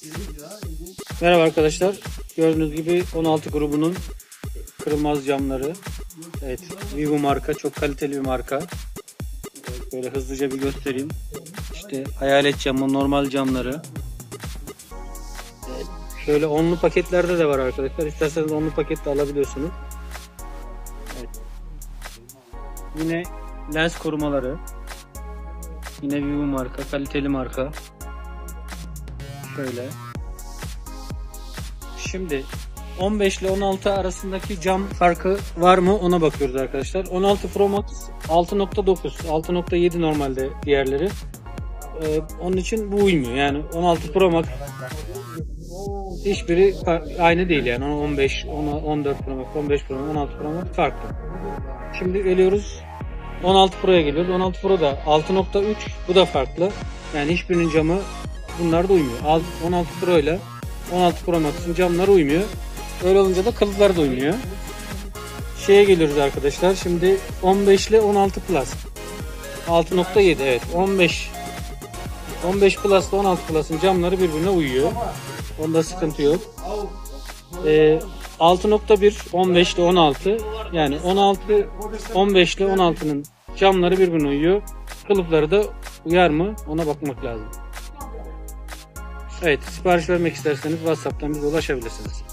Merhaba arkadaşlar. Gördüğünüz gibi 16 grubunun kırılmaz camları. Evet, Vivo marka, çok kaliteli bir marka. Evet, böyle hızlıca bir göstereyim. İşte hayalet camı, normal camları. Evet, şöyle onlu paketlerde de var arkadaşlar. İsterseniz onlu paket de alabiliyorsunuz. Evet. Yine lens korumaları. Yine Vivo marka, kaliteli marka. Şöyle. Şimdi 15 ile 16 arasındaki cam farkı var mı ona bakıyoruz arkadaşlar. 16 Pro Max 6.9, 6.7 normalde diğerleri. Onun için bu uymuyor. Yani 16 Pro Max hiçbiri aynı değil yani. 15, 14 Pro Max, 15 Pro Max, 16 Pro Max farklı. Şimdi geliyoruz 16 Pro'ya geliyoruz. 16 Pro da 6.3, bu da farklı. Yani hiçbirinin camı bunlar da uymuyor. 16 Pro ile 16 Pro Max'ın camları uymuyor. Öyle olunca da kılıflar da uymuyor. Şeye geliyoruz arkadaşlar. Şimdi 15 ile 16 Plus. 6.7, evet. 15 Plus ile 16 Plus'ın camları birbirine uyuyor. Onda sıkıntı yok. 6.1 15 ile 16, yani 15 ile 16'nın camları birbirine uyuyor. Kılıfları da uyar mı? Ona bakmak lazım. Evet, sipariş vermek isterseniz WhatsApp'tan bize ulaşabilirsiniz.